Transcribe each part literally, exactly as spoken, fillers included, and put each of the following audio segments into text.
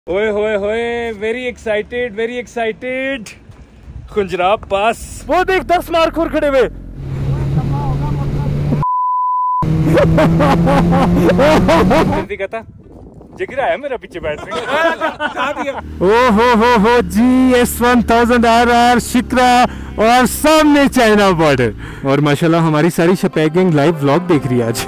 ओए होए होए, very excited very excited. Khunjerab pass, वो देख दस मारखोर खड़े हुए। जल्दी कहता जिगरा है मेरा पीछे बैठने का। ओ हो हो हो जी, S one thousand R R Shikra और सामने चाइना बॉर्डर। और माशाल्लाह हमारी सारी शपैक गैंग लाइव व्लॉग देख रही है आज।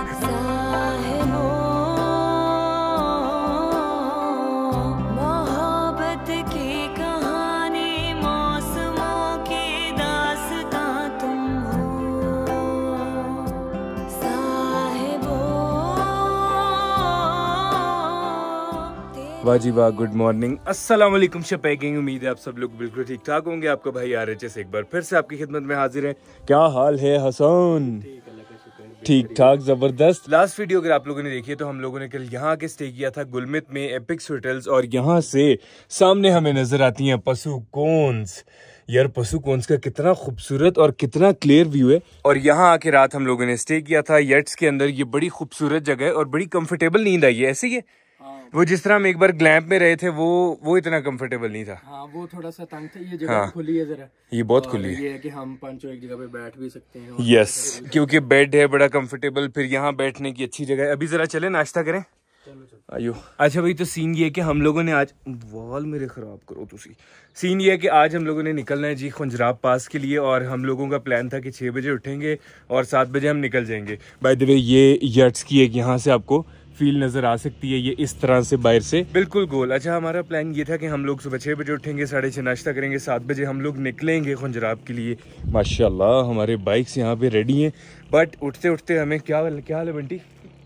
वाह जी वाह, गुड मॉर्निंग, अस्सलाम वालेकुम शपैकिंग। उम्मीद है आप सब लोग बिल्कुल ठीक ठाक होंगे। आपका भाई आर एच एस एक बार फिर से आपकी खिदमत में हाजिर है। क्या हाल है हसन? ठीक ठाक, जबरदस्त। लास्ट वीडियो अगर आप लोगों ने देखी है तो हम लोगों ने कल यहाँ के स्टे किया था गुलमित में एपिक्स होटल्स, और यहाँ से सामने हमें नजर आती हैं पशुकोन्स। यार पशुकोन्स का कितना खूबसूरत और कितना क्लियर व्यू है। और यहाँ आके रात हम लोगों ने स्टे किया था यट्स के अंदर। ये बड़ी खूबसूरत जगह है और बड़ी कंफर्टेबल नींद आई है। ऐसे ही है वो जिस तरह हम एक बार ग्लैम्प में रहे थे वो वो इतना कंफर्टेबल नहीं था। हाँ, वो थोड़ा सा तंग था। ये जगह हाँ, खुली है जरा, ये बहुत खुली है। ये है कि हम पांचों एक जगह पे बैठ भी सकते हैं। यस, क्योंकि बेड है बड़ा कंफर्टेबल, फिर यहाँ बैठने की अच्छी जगह है। अभी जरा चले नाश्ता करें। आयो। अच्छा भाई, तो सीन ये है कि हम लोगों ने आज वॉल मेरे खराब करो तुसी। सीन ये है कि आज हम लोगों ने निकलना है जी खुंजराब पास के लिए, और हम लोगों का प्लान था कि छह बजे उठेंगे और सात बजे हम निकल जाएंगे। बाय द वे ये यट्स की एक यहाँ से आपको फील नजर आ सकती है, ये इस तरह से बाहर से बिल्कुल गोल। अच्छा, हमारा प्लान ये था कि हम लोग सुबह छह बजे उठेंगे, साढ़े छह नाश्ता करेंगे, सात बजे हम लोग निकलेंगे खुंजराब के लिए। माशाल्लाह हमारे बाइक्स यहाँ पे रेडी हैं, बट उठते उठते हमें क्या क्या हाल है बंटी?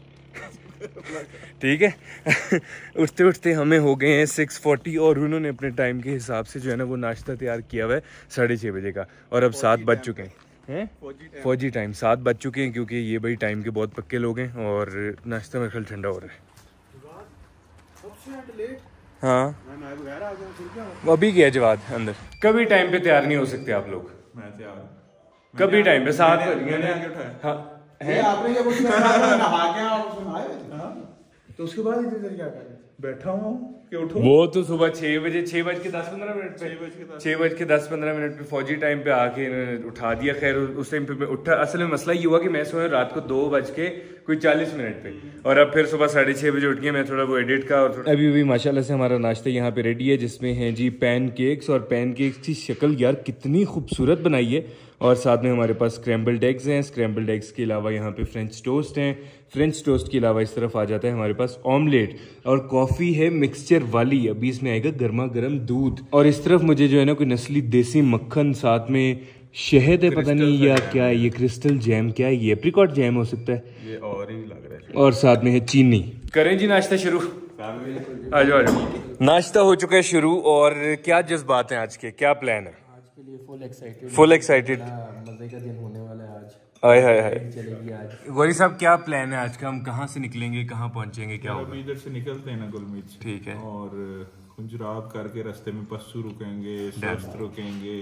ठीक है। उठते उठते हमें हो गए हैं सिक्स फोर्टी, और उन्होंने अपने टाइम के हिसाब से जो है ना वो नाश्ता तैयार किया हुआ है साढ़े छः बजे का, और अब सात बज चुके हैं हैं फौजी टाइम सात बज चुके हैं, क्योंकि ये भाई टाइम के बहुत पक्के लोग हैं। और नाश्ता मेरे ख्याल ठंडा हो रहा है। हाँ, अभी गया जवाद अंदर। कभी टाइम पे तैयार नहीं हो सकते आप लोग। मैं तैयार कभी टाइम पे सात है। आपने ये नहा के तो उसके बाद इधर क्या कर बैठा हूँ कि उठो। वो तो सुबह छह बजे छह बज के दस पंद्रह मिनट पे छह बज के दस पंद्रह मिनट पे फौजी टाइम पे आके इन्होंने उठा दिया। खैर उस टाइम पे मैं उठा। असल में मसला ये हुआ कि मैं सोया रात को दो बज के कोई चालीस मिनट पे, और अब फिर सुबह साढ़े छह बजे उठ के मैं थोड़ा वो एडिट का। और अभी भी माशाल्लाह से हमारा नाश्ता यहाँ पे रेडी है, जिसमें है जी पैन केक्स। और पैन केक्स की शक्ल यार कितनी खूबसूरत बनाई है। और साथ में हमारे पास स्क्रैम्बल्ड एग्स हैं। स्क्रैम्बल्ड एग्स के अलावा यहाँ पे फ्रेंच टोस्ट हैं। फ्रेंच टोस्ट के अलावा इस तरफ आ जाता है हमारे पास ऑमलेट, और कॉफ़ी है मिक्सचर वाली। अभी इसमें आएगा गर्मा गर्म दूध, और इस तरफ मुझे जो है ना कोई नस्ली देसी मक्खन, साथ में शहद है, पता नहीं या क्या है ये, क्रिस्टल जैम क्या है ये, एप्रिकॉट जैम हो सकता है ये, और ही लग रहा है। और साथ में है चीनी। करें जी नाश्ता शुरू। आ जाओ आ जाओ। नाश्ता हो चुका है शुरू। और क्या जज्बात हैं आज के, क्या प्लान है? फुल एक्साइटेड फुल एक्साइटेड मजे का दिन होने वाला है आज। आए हाय हाय चलेगी आज। गौरी साहब क्या प्लान है आज का? हम कहाँ से निकलेंगे, कहाँ पहुँचेंगे, क्या होगा? इधर से निकलते हैं ना गुलमित, ठीक है, और खुंजराब करके रास्ते में पस्सू रुकेंगे, सस्त रुकेंगे,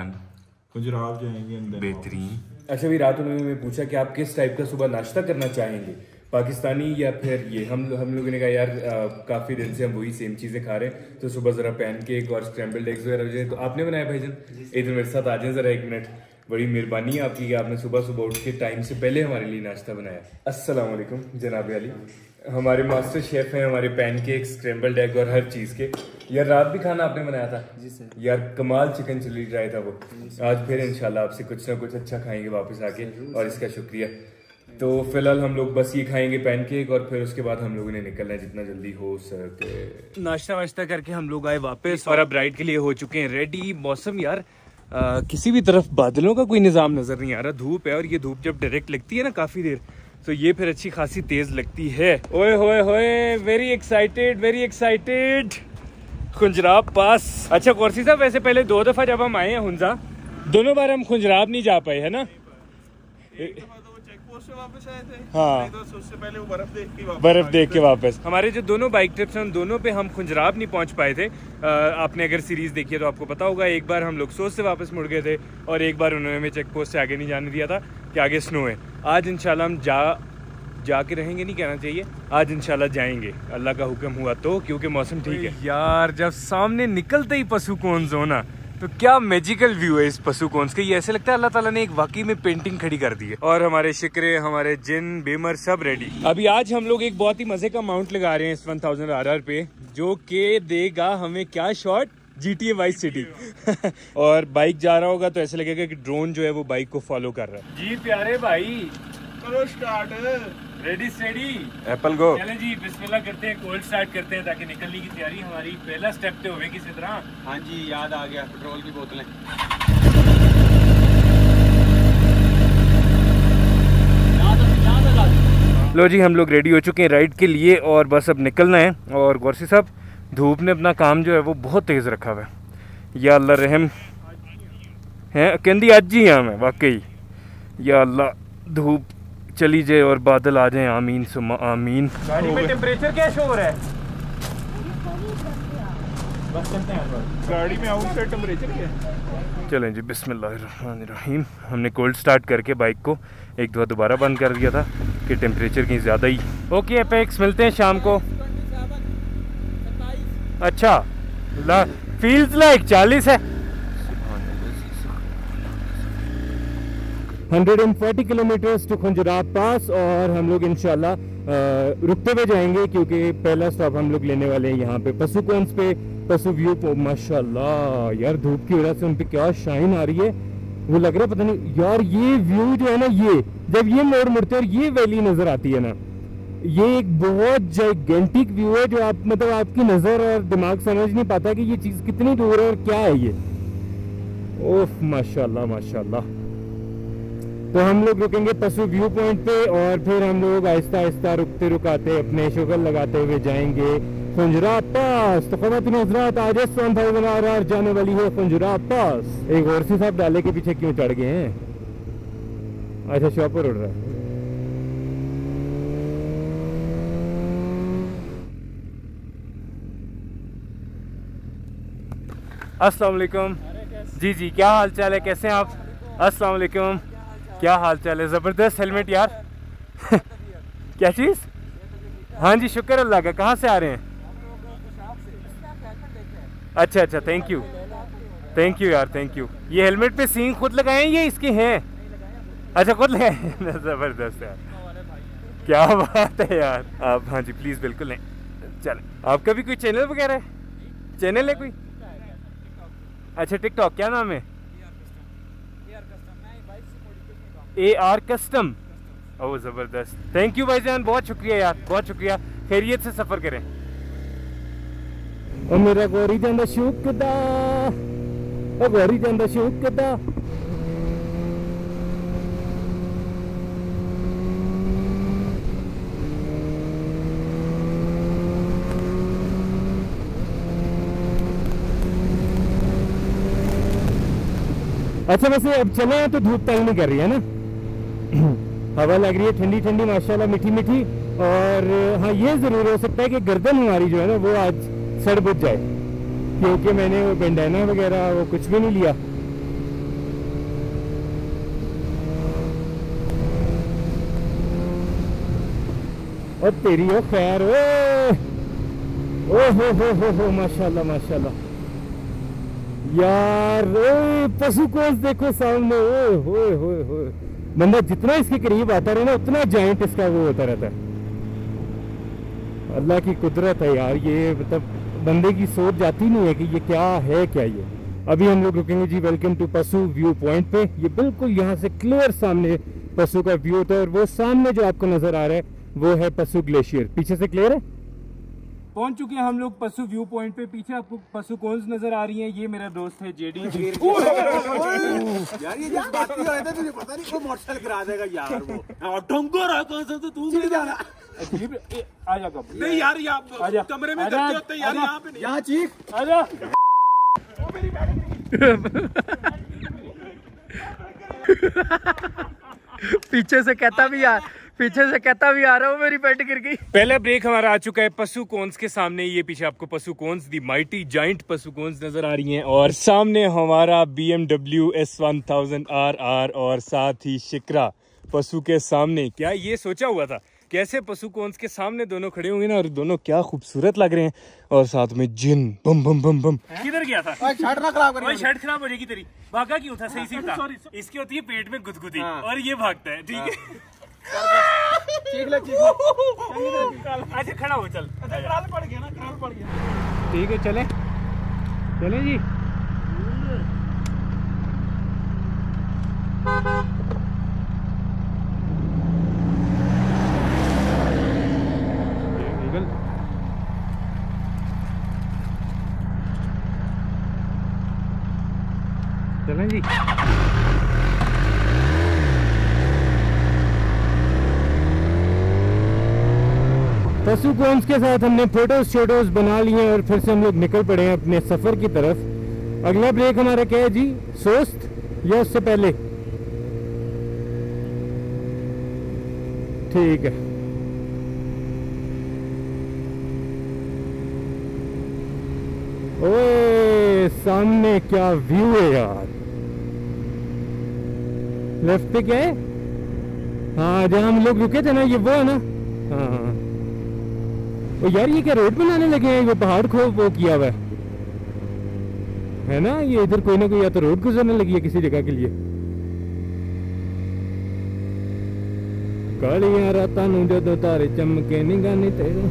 खुंजराब जाएंगे अंदर। बेहतरीन। अच्छा भी रात उन्होंने पूछा कि आप किस टाइप का सुबह नाश्ता करना चाहेंगे, पाकिस्तानी या फिर ये। हम हम लोगों ने कहा यार आ, काफी दिन से हम वही सेम चीजें खा रहे हैं, तो सुबह जरा पैन केक और स्क्रैम्बल्ड एग्स वगैरह हो जाए। तो आपने बनाया भाईजान? इधर मेरे साथ आ जाए जरा एक मिनट। बड़ी मेहरबानी है आपकी कि आपने सुबह सुबह उठ के टाइम से पहले हमारे लिए नाश्ता बनाया। अस्सलाम वालेकुम जनाब अली, हमारे मास्टर शेफ हैं हमारे पैन केक, स्क्रैम्बल्ड एग और हर चीज के। यार रात भी खाना आपने बनाया था? जी सर। यार कमाल चिकन चिली ड्राई था वो। आज फिर इंशाल्लाह आपसे कुछ ना कुछ अच्छा खाएंगे वापस आके, और इसका शुक्रिया। तो फिलहाल हम लोग बस ये खाएंगे पैनकेक, और फिर उसके बाद हम लोगों ने निकलना है जितना जल्दी हो सके। नाश्ता वाश्ता करके हम लोग आए वापस, और अब राइड के लिए हो चुके हैं रेडी। मौसम यार आ, किसी भी तरफ बादलों का कोई निजाम नजर नहीं आ रहा। धूप है, और ये धूप जब डायरेक्ट लगती है ना काफी देर, तो ये फिर अच्छी खासी तेज लगती है। ओए होए होए, very excited very excited. Khunjerab pass. अच्छा कौरसी साहब, वैसे पहले दो दफा जब हम आए हैं हुंजा, दोनों बार हम खुंजराब नहीं जा पाए, है ना? से वापस आए थे। हाँ, तो उससे पहले वो बर्फ देख के वापस बर्फ देख के वापस हमारे जो दोनों बाइक ट्रिप्स हैं उन दोनों पे हम खुंजराब नहीं पहुंच पाए थे। आ, आपने अगर सीरीज देखी है तो आपको पता होगा, एक बार हम लोग सोच से वापस मुड़ गए थे, और एक बार उन्होंने हमें चेक पोस्ट से आगे नहीं जाने दिया था कि आगे स्नो है। आज इंशाल्लाह हम जा जाके रहेंगे नहीं कहना चाहिए, आज इंशाल्लाह जाएंगे, अल्लाह का हुक्म हुआ तो, क्योंकि मौसम ठीक है। यार जब सामने निकलते ही पशुकोंस हो ना, तो क्या मैजिकल व्यू है इस पशुकोंस के। ये ऐसे लगता है अल्लाह ताला ने एक वाकई में पेंटिंग खड़ी कर दी है। और हमारे शिकरे, हमारे जिन, बेमर सब रेडी। अभी आज हम लोग एक बहुत ही मजे का माउंट लगा रहे हैं इस वन थाउजेंड आर आर पे, जो के देगा हमें क्या shot, G T A Vice City. और बाइक जा रहा होगा तो ऐसे लगेगा कि ड्रोन जो है वो बाइक को फॉलो कर रहा है। जी प्यारे भाई करो start, ready steady apple go. चलें जी बिस्मिल्लाह करते हैं, कोल्ड स्टार्ट करते हैं ताकि निकलने की तैयारी हमारी पहला स्टेप तो होवे किसी तरह। हाँ जी याद आ गया, पेट्रोल की बोतलें। लो जी हम लोग रेडी हो चुके हैं राइड के लिए और बस अब निकलना है। और गौरसी साहब धूप ने अपना काम जो है वो बहुत तेज़ रखा हुआ है। या अल्लाह रहम है, कहती अज ही हाँ मैं वाकई, या अल्लाह धूप चली जाए और बादल आ जाए, आमीन सुम्मा आमीन। गाड़ी में टेम्परेचर क्या शो हो रहा है? बस चलते हैं गाड़ी में आउटसाइड टेम्परेचर क्या है? चलें जी बिस्मिल्लाहिर्रहमानिर्रहीम। हमने कोल्ड स्टार्ट करके बाइक को एक दो दोबारा बंद कर दिया था कि टेम्परेचर कहीं ज़्यादा ही। ओके एपेक्स मिलते हैं शाम को। अच्छा ला फील्स लाइक चालीस है। एक सौ चालीस किलोमीटर्स टू खंजुरात पास और हम लोग इंशाल्लाह रुकते हुए जाएंगे क्योंकि पहला स्टॉप हम लोग लेने वाले हैं यहाँ पे पशुकोंस पे, पशु व्यू को। माशाल्लाह यार धूप की वजह से उन पे क्या शाइन आ रही है, वो लग रहा है पता नहीं यार। ये व्यू जो है ना, ये जब ये मोड़ मुड़ते और ये वैली नजर आती है ना, ये एक बहुत जाइगेंटिक व्यू है जो आप मतलब आपकी नजर और दिमाग समझ नहीं पाता कि ये चीज कितनी दूर है और क्या है ये। ओह माशाल्लाह माशाल्लाह। तो हम लोग रुकेंगे पशु व्यू पॉइंट पे और फिर हम लोग आहिस्ता आहिस्ता रुकते रुकाते अपने शुगर लगाते हुए जाएंगे खंजुरात पास। तो ख़वातीन हज़रात आज वन थाउजेंड आर आर जाने वाली है खंजुरात पास। एक और सी साहब डाले के पीछे क्यों चढ़ गए हैं? अच्छा शॉपर उड़ रहा है। अस्सलाम वालेकुम जी जी क्या हाल चाल है, कैसे हैं आप? अस्सलाम वालेकुम, क्या हाल चाल है? ज़बरदस्त हेलमेट यार। क्या चीज़? हाँ जी शुक्र अल्लाह का। कहाँ से आ रहे हैं? अच्छा अच्छा थैंक यू थैंक यू यार थैंक यू। ये हेलमेट पे सींग खुद लगाए हैं ये इसके हैं? अच्छा खुद लगाए। ज़बरदस्त यार, क्या बात है यार। आप हाँ जी प्लीज़ बिल्कुल नहीं। चलें, आपका भी कोई चैनल वगैरह है? चैनल है कोई? अच्छा टिकटॉक, क्या नाम है? A R custom. ओह ज़बरदस्त, थैंक यू भाईजान, बहुत शुक्रिया यार, बहुत शुक्रिया। खैरियत से सफ़र करें। ओ मेरा गौरी जांदा शुक्दा, ओ गौरी जांदा शुक्दा। अच्छा वैसे अब चले हैं तो धूप तंग नहीं कर रही है ना, हवा लग रही है ठंडी ठंडी माशाल्लाह, मीठी मीठी। और हाँ ये ज़रूर हो सकता है कि गर्दन हमारी जो है ना वो आज सड़ बुझ जाए क्योंकि मैंने वो बेंडाना वगैरह वो कुछ भी नहीं लिया। और तेरी ओ खैर ओ हो हो हो हो माशाल्लाह माशाल्लाह यार। पशुकोंस देखो सामने, ओए होए होए होए। बंदा जितना इसके करीब आता रहे ना उतना जाइंट इसका वो होता रहता है। अल्लाह की कुदरत है यार, ये मतलब बंदे की सोच जाती नहीं है कि ये क्या है क्या ये। अभी हम लोग रुकेंगे जी welcome to Passu view point पे। ये बिल्कुल यहाँ से क्लियर सामने पशु का व्यू होता है और वो सामने जो आपको नजर आ रहा है वो है पशु ग्लेशियर। पीछे से क्लियर है? पहुंच चुके हैं हम लोग पशु व्यू पॉइंट पे। पीछे आपको पशुकोंस नजर आ रही हैं। ये मेरा दोस्त है जेडी। यार ये जिस बात की है तुझे पता नहीं, कोई मोटरसाइकिल गिरा देगा यार वो। डंगो रहा कौन सा, तो तू भी जाना अजीब। आ जा कब नहीं यार, ये आप कमरे में करते होते यार, यहाँ पे नहीं। यहाँ चीख आ जा। पीछे से कहता भी यार, पीछे से कहता भी आ रहा हूँ, मेरी पेट गिर गई। पहला ब्रेक हमारा आ चुका है पशुकोंस के सामने। ये पीछे आपको पशुकोंस दी माइटी जाइंट पशुकोंस नजर आ रही हैं और सामने हमारा B M W S one thousand R R और साथ ही शिकरा पशु के सामने। क्या ये सोचा हुआ था कैसे पशु कौंस के सामने दोनों खड़े होंगे ना, और दोनों क्या खूबसूरत लग रहे हैं, और साथ में जिन बम बम बम बम। किधर गया था? शर्ट ना खराब कर, शर्ट खराब हो जाएगी तेरी। भागा क्यों था? सही सीट था। इसकी होती है पेट में गुदगुदी और ये भागता है, ठीक है। चीख ले, चीख ले। अच्छा खड़ा हो, चल। कराल पड़ गया ना, कराल पड़ गया। ठीक है, चले चले जी। चलें जी। पशु कौंस के साथ हमने फोटोज शोटोज बना लिए और फिर से हम लोग निकल पड़े हैं अपने सफर की तरफ। अगला ब्रेक हमारा क्या है जी? सोस्त या उससे पहले? ठीक है। ओए सामने क्या व्यू है यार। लेफ्ट पे क्या है? हाँ, जहाँ हम लोग रुके थे ना, ये वो है ना। हाँ ओ यार, ये क्या रोड बनाने लगे हैं? वो पहाड़ खो वो किया हुआ है है ना। ये इधर कोई ना कोई या तो रोड गुजरने लगी है किसी जगह के लिए। कालियां रातां नूं जदों तारे चमके निगाने तेरे।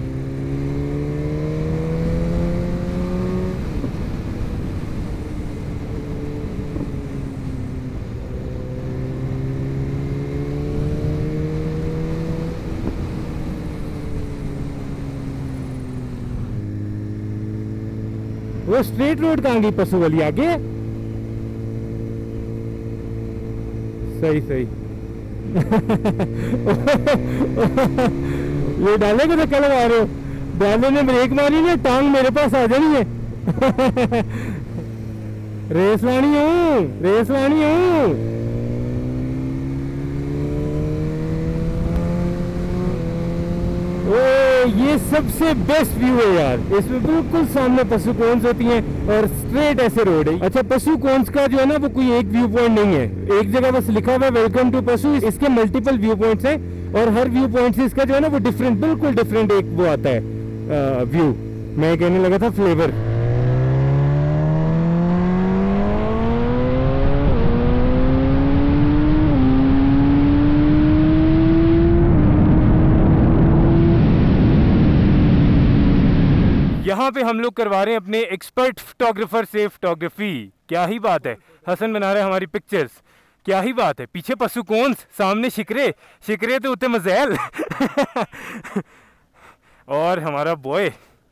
वो स्ट्रेट रोड कहाँ गई? पशु वाली आगे। सही सही। ये डाले को धक्का लगा रहे हो? डाले ने ब्रेक मारी ना, टांग मेरे पास आ जानी है। रेस लानी हूँ, रेस लानी हूँ। ये सबसे बेस्ट व्यू है यार। इसमें बिल्कुल सामने पशु कौंस होती हैं और स्ट्रेट ऐसे रोड है। अच्छा, पशु कौंस का जो है ना, वो कोई एक व्यू पॉइंट नहीं है। एक जगह बस लिखा हुआ है वेलकम टू पशु। इसके मल्टीपल व्यू पॉइंट्स हैं और हर व्यू पॉइंट से इसका जो है ना वो डिफरेंट, बिल्कुल डिफरेंट एक वो आता है व्यू। मैं कहने लगा था फ्लेवर। यहाँ पे हम लोग करवा रहे हैं अपने एक्सपर्ट फोटोग्राफर से फोटोग्राफी। क्या ही बात है, हसन बना रहे हैं हमारी पिक्चर्स। क्या ही बात है। पीछे पशु कौंस, सामने शिकरे, शिकरे तो उतने मज़ैल। और हमारा बॉय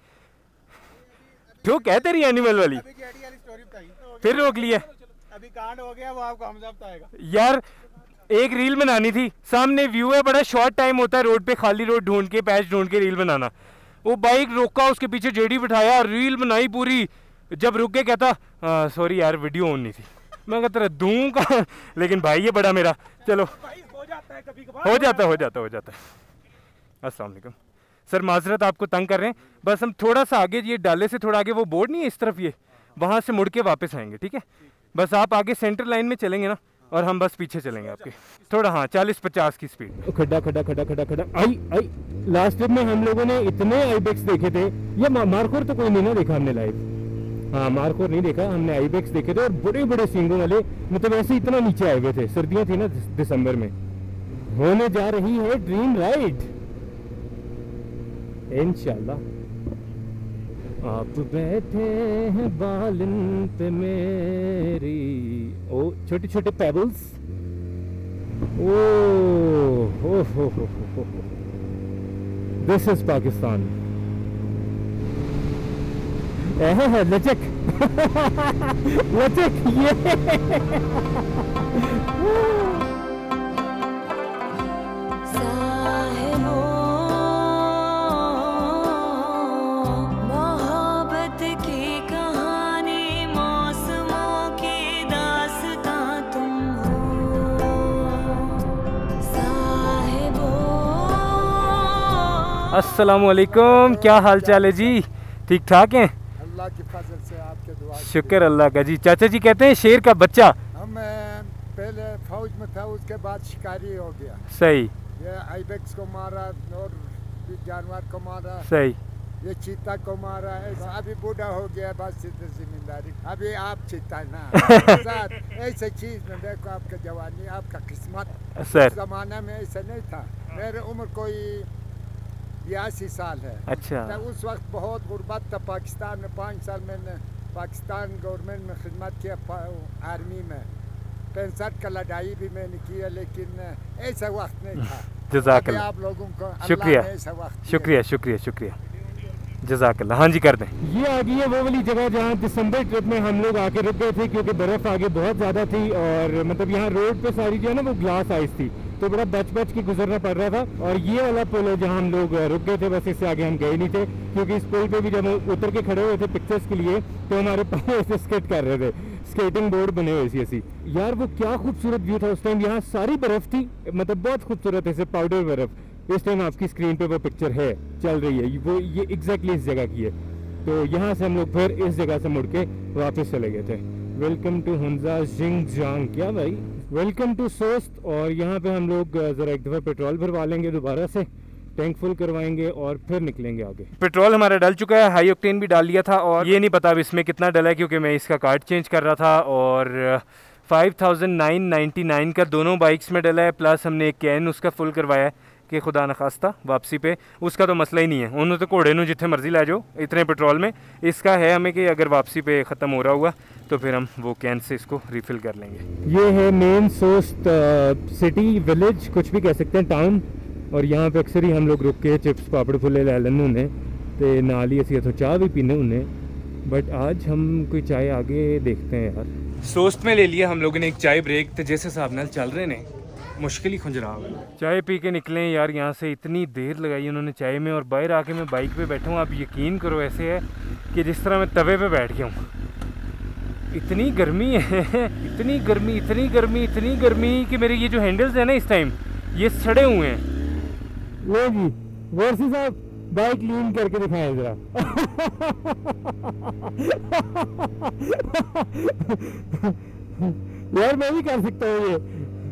जो कहते रही एनिमल वाली, फिर रोक लिया। अभी कांड हो गया, वो आपको हम सब आएगा यार। एक रील बनानी थी, सामने व्यू है, बड़ा शॉर्ट टाइम होता है रोड पे खाली रोड ढूंढ के, पैच ढूंढ के रील बनाना। वो बाइक रोका, उसके पीछे जेडी बिठाया, रील बनाई पूरी। जब रुक के कहता सॉरी यार वीडियो ऑन नहीं थी। मैं कहता तेरा दूं का। लेकिन भाई ये बड़ा मेरा, चलो हो जाता है कभी कभार, हो जाता है हो जाता है हो जाता है। अस्सलाम वालेकुम सर, माजरत आपको तंग कर रहे हैं। बस हम थोड़ा सा आगे, ये डाले से थोड़ा आगे वो बोर्ड नहीं है इस तरफ, ये वहाँ से मुड़ के वापस आएंगे, ठीक है। बस आप आगे सेंटर लाइन में चलेंगे ना, और हम बस पीछे चलेंगे आपके थोड़ा। हाँ, चालीस पचास की स्पीड। खड्डा खड्डा खड्डा खड्डा खड्डा आई आई। लास्ट ट्रिप में हम लोगों ने इतने आईबेक्स देखे थे। ये मारखोर तो कोई नहीं ना देखा हमने लाइव। हाँ, मारखोर नहीं देखा हमने, आईबेक्स देखे थे, और बड़े बड़े सींगों वाले। मतलब ऐसे इतना नीचे आए हुए थे। सर्दियां थी ना दिसंबर में। होने जा रही है ड्रीम राइड इंशाल्लाह। आप बैठे हैं बालन पे मेरी, ओ छोटे छोटे पेबल्स। ओ हो हो हो हो। This is Pakistan. है लचक। लचक ये। अस्सलामुअलैकुम, क्या हाल चाल है जी? ठीक ठाक हैं? अल्लाह की फजल से, आपके दुआ। शुक्र अल्लाह का जी। चाचा जी कहते हैं शेर का बच्चा। हम पहले फौज में था, उसके बाद शिकारी हो गया। सही। ये आइबेक्स को मारा और जानवर को मारा, सही, ये चीता को मारा है। अभी बूढ़ा हो गया, बस सीधे जिम्मेदारी। अभी आप चीता ना ऐसे चीज में देखो, आपका जवानी, आपका किस्मत। सर जमाना में ऐसा नहीं था। मेरी उम्र कोई बयासी साल है। अच्छा। तो उस वक्त बहुत गुर्बत था पाकिस्तान में। पाँच साल मैंने पाकिस्तान गवर्नमेंट में खिदमत किया, आर्मी में। पैंसठ का लड़ाई भी मैंने किया, लेकिन ऐसा वक्त नहीं था। जज़ाकल्लाह, आप लोगों को शुक्रिया ऐसा वक्त शुक्रिया शुक्रिया शुक्रिया, जज़ाकल्लाह। हाँ जी, कर दें। ये आ गई है वो वाली जगह जहाँ दिसंबर ट्रिप में हम लोग आके रुक गए थे, क्योंकि बर्फ़ आगे बहुत ज़्यादा थी और मतलब यहाँ रोड पे सारी जो है ना वो ग्लास आइस थी, तो बड़ा बच बच के गुजरना पड़ रहा था। और ये वाला पुल है जहाँ हम लोग रुक गए थे, बस इससे आगे हम गए नहीं थे, क्योंकि इस पुल पे भी जब हम उतर के खड़े हुए थे पिक्चर्स के लिए, तो हमारे पाँव ऐसे स्केट कर रहे थे, स्केटिंग बोर्ड बने हुए थे ऐसी। यार वो क्या खूबसूरत व्यू था उस टाइम, यहाँ सारी बर्फ़ थी, मतलब बहुत खूबसूरत ऐसे पाउडर बर्फ़। इस टाइम आपकी स्क्रीन पे वो पिक्चर है, चल रही है, वो ये एग्जैक्टली इस जगह की है। तो यहाँ से हम लोग फिर इस जगह से मुड़ के वापस चले गए थे। वेलकम टू हुंजा जिंगजांग, क्या भाई, वेलकम टू सोस्त। और यहाँ पे हम लोग ज़रा एक दफ़ा पेट्रोल भरवा लेंगे दोबारा से, टैंक फुल करवाएंगे और फिर निकलेंगे आगे। पेट्रोल हमारा डल चुका है, हाई ऑक्टेन भी डाल लिया था, और ये नहीं पता अब इसमें कितना डला है, क्योंकि मैं इसका कार्ड चेंज कर रहा था। और five thousand nine ninety nine का दोनों बाइक्स में डला है, प्लस हमने एक कैन उसका फुल करवाया है कि खुदा न खास्ता वापसी पे उसका तो मसला ही नहीं है, उन्होंने तो घोड़े नू जितने मर्जी ला जाओ इतने पेट्रोल में। इसका है हमें कि अगर वापसी पे ख़त्म हो रहा हुआ तो फिर हम वो कैन से इसको रिफ़िल कर लेंगे। ये है मेन सोस्ट सिटी, विलेज, कुछ भी कह सकते हैं, टाउन। और यहाँ पे अक्सर ही हम लोग रुक के चिप्स पापड़ फुले लै लेने होने, तो नाल ही असी इथों चाह भी पीने होने। बट आज हम कोई चाय आगे देखते हैं यार। सोस्ट में ले लिया हम लोगों ने एक चाय ब्रेक, तो जैसे हिसाब नाल चल रहे ने मुश्किल ही खुंजरा हो गया। चाय पी के निकले यार यहाँ से, इतनी देर लगाई उन्होंने चाय में, और बाहर आके मैं बाइक पे बैठा हूँ। आप यकीन करो ऐसे है कि जिस तरह मैं तवे पे बैठ गया हूँ। इतनी गर्मी है, इतनी गर्मी इतनी गर्मी इतनी गर्मी कि मेरे ये जो हैंडल्स है ना इस टाइम ये सड़े हुए हैं। वो जी वर्सी साहब बाइक लीन करके दिखाएं जरा। यार मैं भी कर सकता हूँ ये।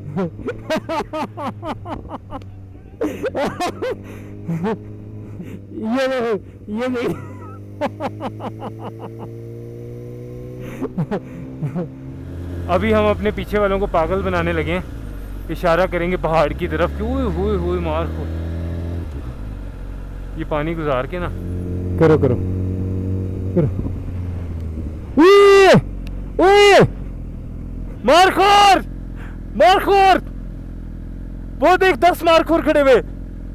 ये नहीं, ये नहीं। अभी हम अपने पीछे वालों को पागल बनाने लगे हैं, इशारा करेंगे पहाड़ की तरफ कि हुए हुए हुए मार खो। ये पानी गुजार के ना करो करो करो। उए, उए, मारखोर मारखोर, वो देख दस मारखोर खड़े हुए,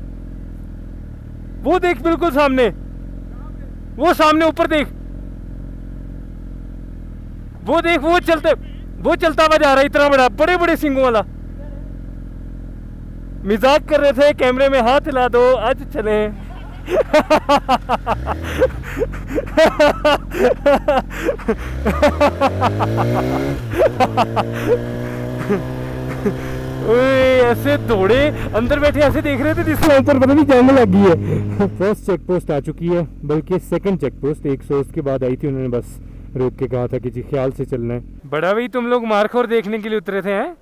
वो देख बिल्कुल सामने, वो सामने ऊपर देख, वो देख, वो चलते वो चलता हुआ जा रहा है, इतना बड़ा, बड़े बड़े सिंगों वाला। मजाक कर रहे थे, कैमरे में हाथ हिला दो, आज चले। ऐसे दौड़े, अंदर बैठे ऐसे देख रहे थे जिसके ऊपर पता नहीं जंग लग गई है। फर्स्ट चेक पोस्ट आ चुकी है, बल्कि सेकंड चेक पोस्ट एक सौ उसके बाद आई थी, उन्होंने बस रोक के कहा था कि जी ख्याल से चलना है। बड़ा भाई तुम लोग मारखोर देखने के लिए उतरे थे हैं?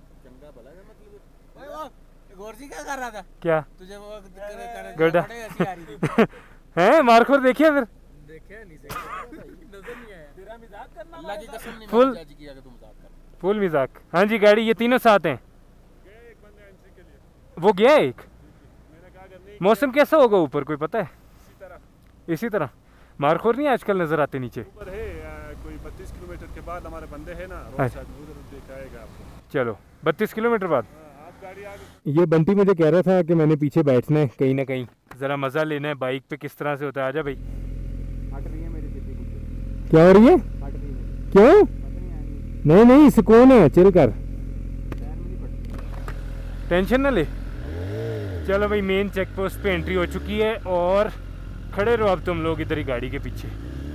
क्या कर रहा था? क्या तुझे वो गड्ढा हैं? मारखोर देखिए फिर देखे नहीं सही नजर नहीं आया। तेरा मजाक करना, अल्लाह की कसम नहीं फुल जाजी किया कि तुम मजाक कर। फुल मजाक। हाँ जी गाड़ी, ये तीनों साथ हैं। गया एक बंदा एमसी के लिए, वो गया एक। मैंने कहा अगर नहीं मौसम कैसा होगा ऊपर कोई पता है? इसी तरह इसी तरह मारखोर नहीं आजकल नजर आते नीचे। ऊपर है कोई बत्तीस किलोमीटर के बाद हमारे बंदे हैं ना, रोड साइड उधर दिखाएगा आपको। चलो बत्तीस किलोमीटर बाद आप गाड़ी आ गई। ये बंटी मुझे कह रहा था कि मैंने पीछे बैठना है कहीं ना कहीं, ज़रा मज़ा लेना है बाइक पे किस तरह से होता है। आजा भाई। फट रही है मेरी जिंदगी, क्या हो रही है? फट रही है, क्यों? पता नहीं आई, नहीं नहीं सुकून है, चिल कर, पैर में नहीं पड़ती। टेंशन ना ले। चलो भाई मेन चेक पोस्ट पे एंट्री हो चुकी है, और खड़े रहो अब तुम लोग इधर ही गाड़ी के पीछे।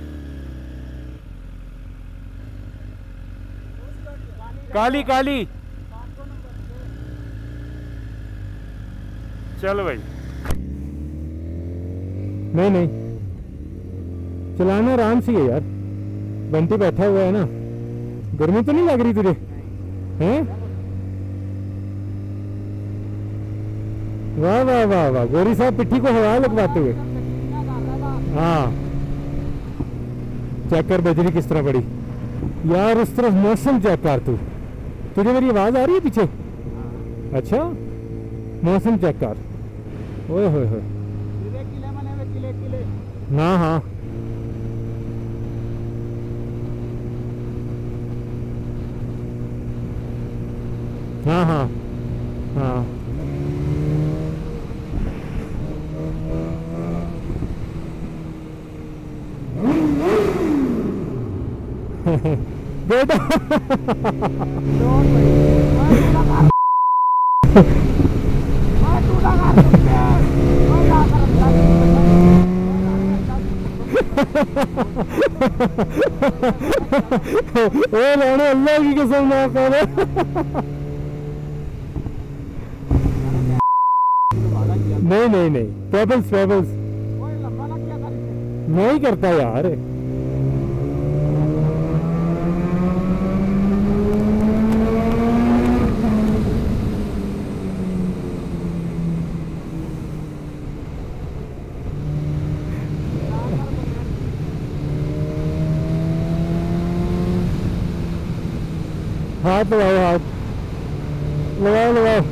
काली काली। चलो भाई। नहीं नहीं चलाना आराम से है यार, बंटी बैठा हुआ है ना, गर्मी तो नहीं लग रही तुझे? हैं वाह वाह वाह वाह, गोरी साहब पिट्ठी को हवा लगवाते हुए। हाँ चेक कर बजरी किस तरह पड़ी यार, उस तरफ मौसम चेक कर तू। तुझे मेरी आवाज आ रही है पीछे? अच्छा मौसम चेक कर। ओए होए होए। हाँ हाँ हाँ हाँ हाँ बेटा ओ लाने अल्लाह की कसम ना करे। नहीं नहीं नहीं पेबल्स पेबल्स नहीं करता यार। हाथ लगाओ, हाथ लगाओ लगाओ।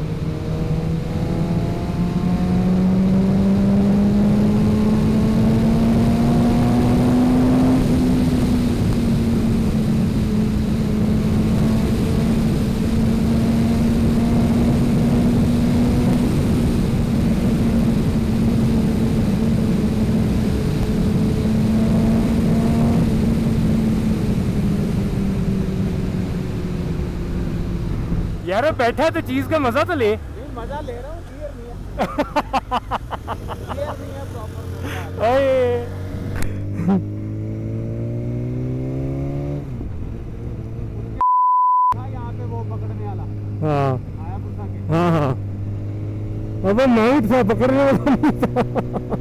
यार बैठा तो चीज का मजा तो ले। मजा ले रहा हूँ, गियर नहीं है। गियर नहीं है प्रॉपर। यहाँ पे वो पकड़ने वाला। हाँ आया पूछा के। हाँ हाँ अब नाइट था पकड़ने वाला नहीं था।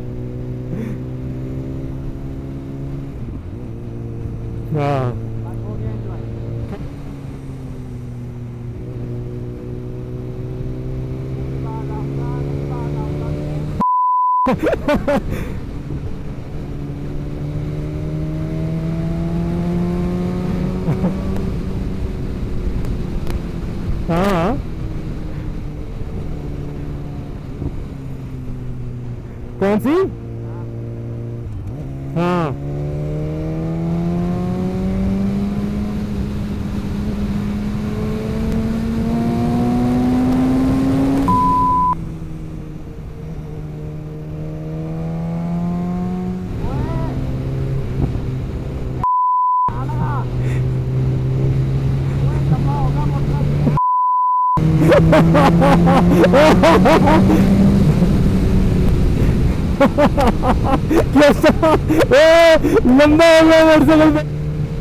हाँ हाँ कौन सी? हाँ कैसा लंबा हो गया मोटरसाइकिल पे।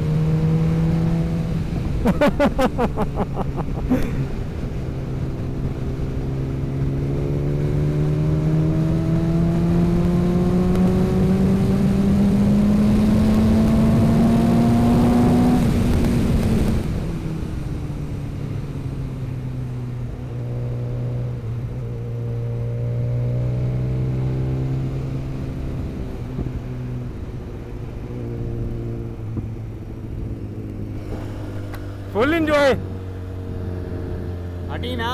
Full enjoy. हटी ना,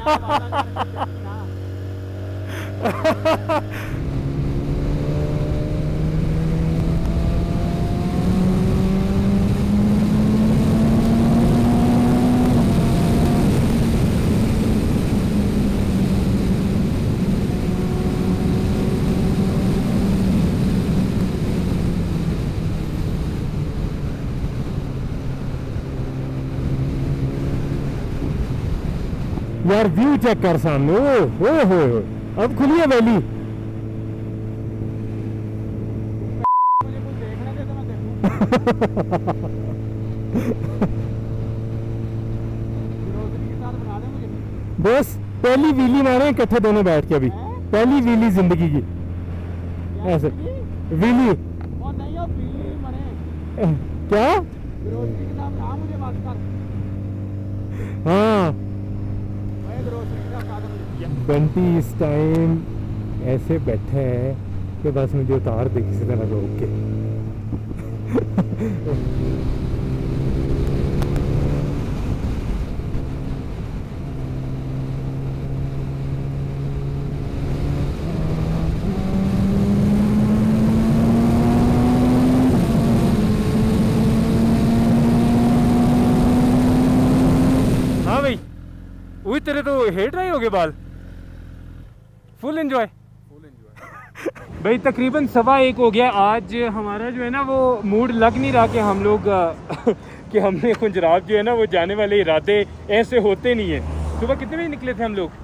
यार व्यू चेक कर सामने। ओ हो हो अब खुली है वैली। मुझे कुछ देखने दे तो मैं देखूं। रोशनी के साथ बना दे मुझे। बस पहली व्हीली मारे इकट्ठे दोनों बैठ के। अभी पहली व्हीली जिंदगी की ऐसे व्हीली। और नहीं हो बिल्ली मरे। क्या? रोशनी के साथ बना मुझे बात कर। हाँ बंटी इस टाइम ऐसे बैठा है कि बस मुझे उतार दे किसी तरह रोक के। हाँ भाई, वही तेरे तो हेयर ड्राई हो गए बाल। फुल एंजॉय भाई। तकरीबन सवा एक हो गया। आज हमारा जो है ना वो मूड लग नहीं रहा कि हम लोग कि हमने खुंजराब जो है ना वो जाने वाले इरादे ऐसे होते नहीं है। सुबह कितने बजे निकले थे हम लोग?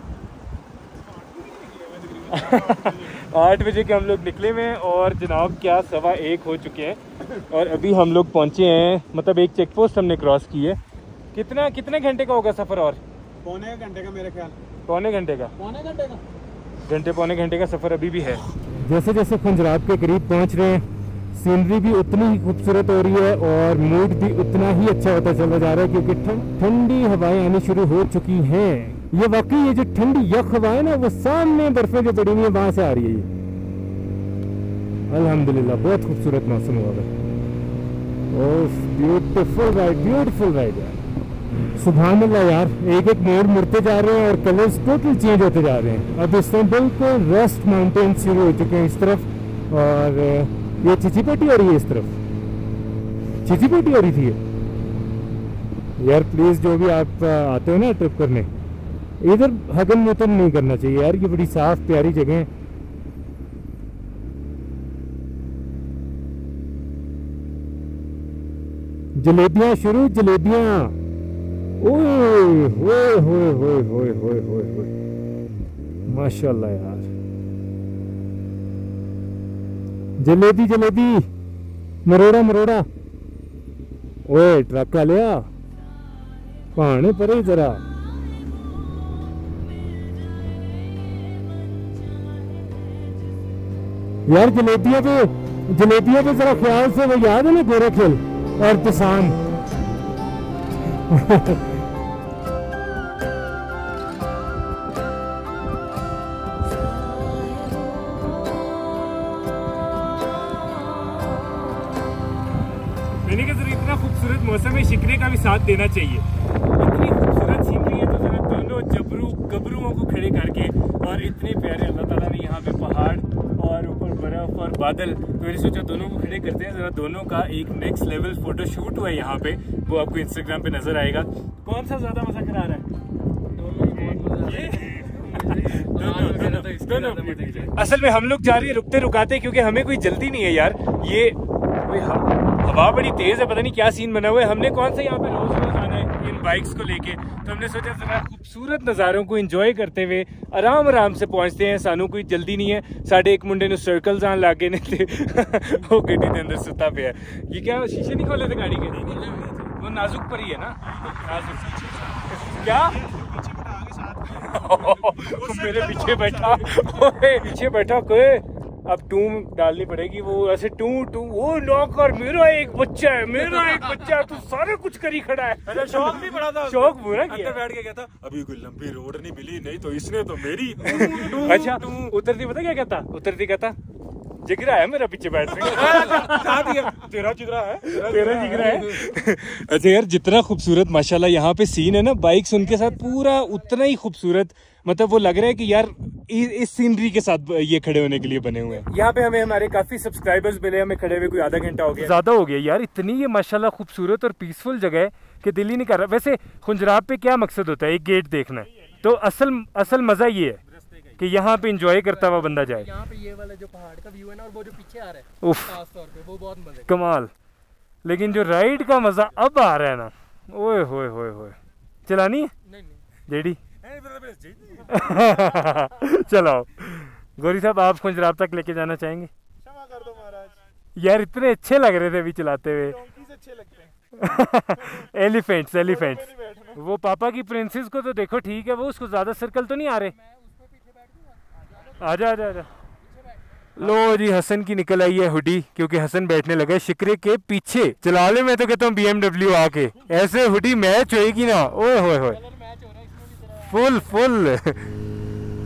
आठ बजे के हम लोग निकले हुए हैं और जनाब क्या सवा एक हो चुके हैं और अभी हम लोग पहुंचे हैं, मतलब एक चेक पोस्ट हमने क्रॉस की है। कितना कितने घंटे का होगा सफ़र? और पौने घंटे का मेरे ख्याल। पौने घंटे का पौने घंटे का घंटे पौने घंटे का सफ़र अभी भी है। जैसे जैसे खुंजराब के करीब पहुंच रहे हैं, सीनरी भी उतनी ही खूबसूरत हो रही है और मूड भी उतना ही अच्छा होता चला जा रहा है क्योंकि ठंडी हवाएं आनी शुरू हो चुकी हैं। ये वाकई ये जो ठंडी यख हवा है ना वो सामने बर्फें जो पड़ी हुई है वहां से आ रही है। ये अल्हम्दुलिल्लाह बहुत खूबसूरत मौसम हुआ है। Oh beautiful ride, beautiful ride यार, सुभान अल्लाह यार। एक एक मोड़ मुड़ते जा रहे हैं और कलर्स टोटल चेंज होते जा रहे हैं। अब इस टाइम बिल्कुल रेस्ट माउंटेन शुरू हो चुके हैं इस तरफ और ये चिचीपेटी हो रही है इस तरफ। चिचीपेटी हो रही थी यार। प्लीज जो भी आप आते हो ना ट्रिप करने, इधर हगन मुतन नहीं करना चाहिए यार। ये बड़ी साफ प्यारी जगह है। जलेबियां शुरू, जलेबियां। ओए होए होए होए होए होए होए होए माशाल्लाह यार। जलेबी जलेबी, मरोड़ा मरोड़ा। ओए ट्रक आ लिया पाने परे जरा। यार जलेबियों पे जलेबियों पे जरा ख्याल से, वो याद है ना गोरखपुर और किसान। मैंने कहा जरा इतना खूबसूरत मौसम है, शिकरे का भी साथ देना चाहिए। इतनी खूबसूरत सीनरी है तो जरा दोनों जबरू गबरुओं को खड़े करके, और इतने प्यारे अल्लाह ताला ने यहाँ पे पहाड़ और ऊपर बर्फ और बादल, तो मैंने सोचा दोनों को खड़े करते हैं। जरा दोनों का एक नेक्स्ट लेवल फोटो शूट हुआ है यहाँ पे, वो आपको इंस्टाग्राम पे नजर आएगा। कौन सा ज्यादा मजा करा रहा है? दोनों दोनों। असल में हम लोग जा रहे हैं रुकते रुकाते क्योंकि हमें कोई जल्दी नहीं है यार। ये कोई हवा बड़ी तेज है, पता नहीं क्या सीन बना हुआ है। हमने कौन सा यहाँ पे रोज रोज आना है इन बाइक्स को लेके, तो हमने सोचा जरा खूबसूरत नज़ारों को एंजॉय करते हुए आराम आराम से पहुंचते हैं। सानू कोई जल्दी नहीं है। साढ़े एक मुंडे ने सर्कल्स आन लागे ने थे वो गड्डी के अंदर सुता पे है। ये क्या शीशे नहीं खोले थे गाड़ी के? वो नाजुक पर ही है ना, नाजुक क्या मेरे पीछे बैठा पीछे बैठा कोई। अब टू डालनी पड़ेगी, वो ऐसे टू टू वो नौकर मेरा एक बच्चा है, मेरा एक बच्चा है, तू सारे कुछ करी खड़ा है। अच्छा शौक भी बड़ा था, शौक पूरा किया। बैठ के कहता अभी कोई लंबी रोड नहीं मिली, नहीं तो इसने तो मेरी अच्छा उतरती पता क्या कहता? उतरती कहता जिगरा है मेरा पीछे बैठ तेरा जिगरा है, तेरा जिगरा है। अच्छा यार जितना खूबसूरत माशाल्लाह यहाँ पे सीन है ना, बाइक्स उनके साथ पूरा उतना ही खूबसूरत, मतलब वो लग रहा है कि यार इस सीनरी के साथ ये खड़े होने के लिए बने हुए हैं। यहाँ पे हमें हमारे काफी सब्सक्राइबर्स मिले, हमें खड़े हुए कोई आधा घंटा हो गया, ज्यादा हो गया यार। इतनी ये माशाल्लाह खूबसूरत और पीसफुल जगह है कि दिल ही नहीं कर रहा। वैसे खुंजराब पे क्या मकसद होता है? एक गेट देखना है, तो असल असल मजा ये है कि यहाँ पे एंजॉय करता हुआ बंदा जाए। यहाँ पे ये वाला जो पहाड़ का व्यू है ना, और वो जो पीछे आ रहा है उफ खास तौर पे, वो बहुत मजा कमाल। लेकिन जो राइड का मजा अब आ रहा है ना, ओए होए होए होए। चलानी है नहीं नहीं जेडी चलाओ। गौरी साहब आप खुंजराब तक लेके जाना चाहेंगे? क्षमा कर दो महाराज। यार इतने अच्छे लग रहे थे अभी चलाते हुए। अच्छे लगते हैं एलिफेंट्स एलिफेंट्स। वो पापा की प्रिंसेस को तो देखो ठीक है, वो उसको ज्यादा सर्कल तो नहीं आ रहे। आजा आजा आजा। लो जी हसन की निकल आई है हुडी, क्योंकि हसन बैठने लगा है शिकरे के पीछे। चला ले, मैं तो कहता हूँ बीएमडब्ल्यू आके ऐसे हुडी मैच होएगी ना, ओए होए होए फुल फुल।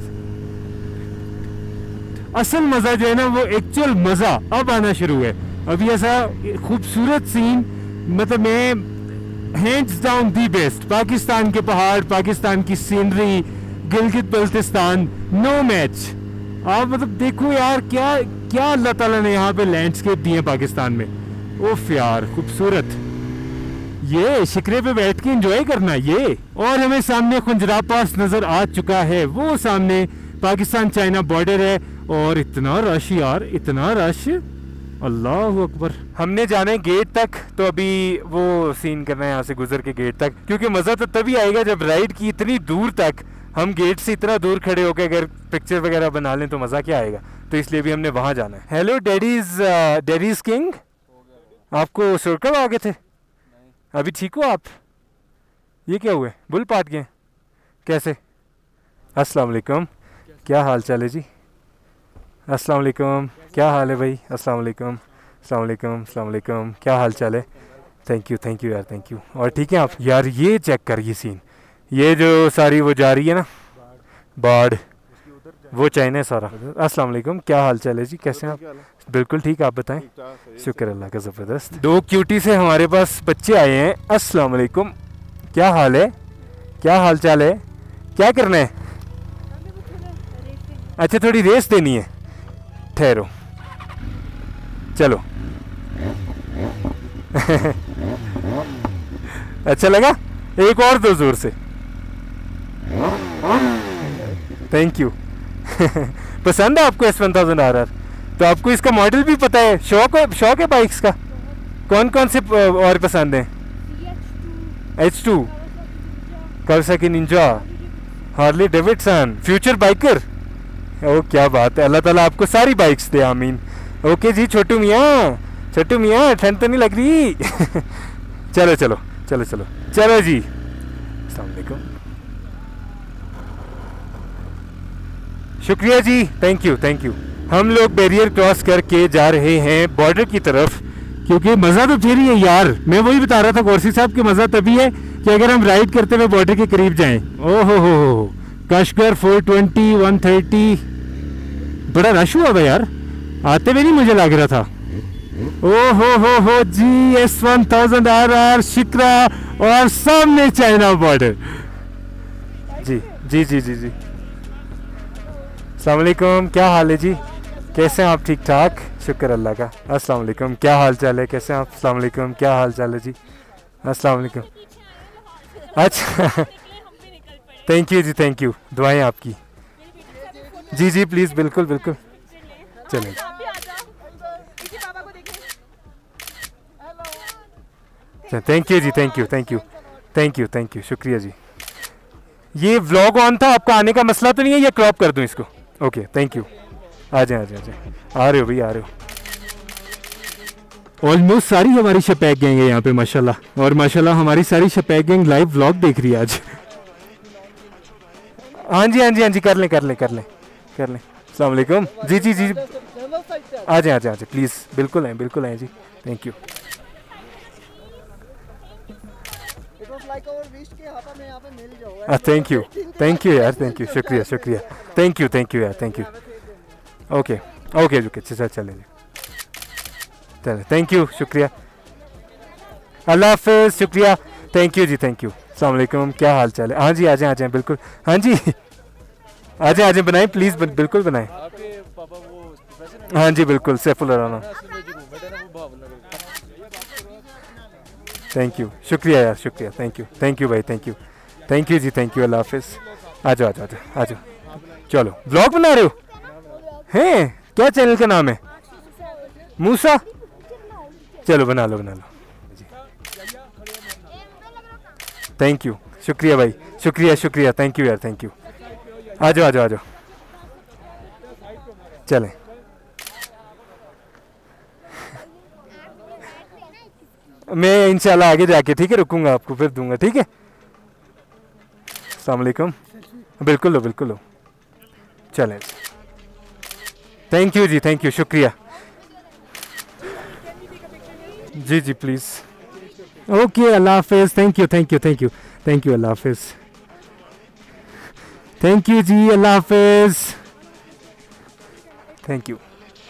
असल मज़ा जो है ना, वो एक्चुअल मज़ा अब आना शुरू है। अभी ऐसा खूबसूरत सीन, मतलब मैं hands down the best, Pakistan के पहाड़, पाकिस्तान की scenery, Gilgit Baltistan, no match. आप मतलब देखो यार, क्या क्या अल्लाह ताला ने यहाँ पे लैंडस्केप दिए पाकिस्तान में। उफ यार खूबसूरत, ये शिकरे पे बैठ के एंजॉय करना ये। और हमें सामने खुंजरा पास नजर आ चुका है, वो सामने पाकिस्तान चाइना बॉर्डर है। और इतना रश यार, इतना रश, अल्लाह अकबर। हमने जाना है गेट तक, तो अभी वो सीन करना है यहाँ से गुजर के गेट तक, क्योंकि मज़ा तो तभी आएगा जब राइड की इतनी दूर तक हम गेट से इतना दूर खड़े होकर अगर पिक्चर वगैरह बना लें तो मज़ा क्या आएगा। तो इसलिए भी हमने वहाँ जाना है। हेलो डैडीज, डैडीज किंग, आपको सुर कब आ गए थे? अभी ठीक हो आप? ये क्या हुए, बुल पाट गए कैसे? अस्सलाम वालेकुम, क्या हाल चाल है जी? अस्सलाम वालेकुम, क्या हाल है भाई? अस्सलाम वालेकुम, अस्सलाम वालेकुम, अस्सलाम वालेकुम, क्या हाल चाल है? थैंक यू थैंक यू यार, थैंक यू। और ठीक है आप? यार ये चेक कर, ये सीन, ये जो सारी वो जा रही है ना बाढ़, वो चाइना है सारा। अस्सलाम वालेकुम, क्या हाल चाल है जी, कैसे हैं आप? बिल्कुल ठीक, आप बताएं? शुक्र अल्लाह का, ज़बरदस्त। दो क्यूटी से हमारे पास बच्चे आए हैं। अस्सलाम वालेकुम, क्या हाल है, क्या हाल चाल है, क्या करना है? अच्छा थोड़ी रेस देनी है, ठहरो, चलो। अच्छा लगा? एक और दो जोर से, थैंक यू। पसंद है आपको S one thousand R R? तो आपको इसका मॉडल भी पता है, शौक है, शौक है बाइक्स का? कौन कौन से और पसंद हैं? H two, Kawasaki Ninja, Harley Davidson, future biker. ओ क्या बात है, अल्लाह ताला आपको सारी बाइक्स दे, आमीन। ओके जी छोटू मियाँ, छोटू मियाँ ठंड तो नहीं लग रही? चलो चलो चलो चलो चलो जी, अस्सलाम वालेकुम, शुक्रिया जी, थैंक यू थैंक यू। हम लोग बैरियर क्रॉस करके जा रहे हैं बॉर्डर की तरफ, क्योंकि मज़ा तो फिर ही है यार। मैं वही बता रहा था गौरसी साहब कि मज़ा तभी है कि अगर हम राइड करते हुए बॉर्डर के करीब जाएं। ओ हो हो हो Kashgar four twenty, one thirty, बड़ा रश हुआ भाई यार, आते हुए नहीं मुझे लग रहा था। ओ हो हो हो जी, S one thousand R R Shikra और सामने चाइना बॉर्डर। जी जी जी जी जी, अस्सलाम वालेकुम, क्या हाल है जी, कैसे हैं आप? ठीक ठाक, शुक्र अल्लाह का। अस्सलाम वालेकुम, क्या हाल चाल है, कैसे हैं आप? अस्सलाम वालेकुम, क्या हाल चाल है जी? अस्सलाम वालेकुम। अच्छा थैंक यू जी, थैंक यू, दुआएं आपकी। जी जी प्लीज़, बिल्कुल बिल्कुल, चलें। थैंक यू जी, thank you thank you thank you thank you, शुक्रिया जी। ये व्लॉग ऑन था, आपका आने का मसला तो नहीं है, या क्रॉप कर दूं इसको? ओके थैंक यू, आ जाए आ जाए आ जाए, आ रहे हो भाई, आ रहे हो। ऑलमोस्ट सारी हमारी शपैक गैंग है यहाँ पे माशाल्लाह, और माशाल्लाह हमारी सारी शपैक गैंग लाइव व्लॉग देख रही है आज। हाँ जी हाँ जी हाँ जी, कर लें कर लें कर लें कर लें। अस्सलाम वालेकुम, जी जी जी, आ जाए आ जाए आ जाए प्लीज़, बिल्कुल आए बिल्कुल आए जी, thank you. Thank you thank you यार, थैंक यू, शुक्रिया शुक्रिया, थैंक यू थैंक यू यार, thank you. Okay okay okay, चल चलें जी, चलें, थैंक यू, शुक्रिया, अल्लाह हाफ़िज़, शुक्रिया, थैंक यू जी, थैंक यू। अस्सलाम वालेकुम, क्या हाल चाल है? हाँ जी आ जाएं आ जाएं, बिल्कुल, हाँ जी आ जाएं आ जाएं, बनाएं प्लीज़, बिल्कुल बनाएं। हाँ जी बिल्कुल, सैफुल राना, थैंक यू, शुक्रिया यार, शुक्रिया, थैंक यू थैंक यू भाई, थैंक यू थैंक यू जी, थैंक यू, अल्लाह हाफ़िज़। आ जाओ आ जाओ आ जाओ, चलो व्लॉग बना रहे हो हैं? क्या चैनल का नाम है? मूसा, चलो बना लो बना लो, थैंक यू, शुक्रिया भाई, शुक्रिया शुक्रिया, थैंक यू यार, थैंक यू। आ जाओ आ जाओ आ जाओ, चलें। मैं इंशाल्लाह आगे जाके, ठीक है, रुकूंगा आपको फिर दूंगा, ठीक है। अस्सलाम वालेकुम, बिल्कुल लो बिल्कुल लो, चलें, थैंक यू जी, थैंक यू, शुक्रिया जी जी प्लीज़, ओके, अल्लाह हाफ़िज़, thank you thank you thank you thank you, अल्लाह हाफ़िज़, थैंक यू जी, अल्लाह हाफ़िज़, थैंक यू।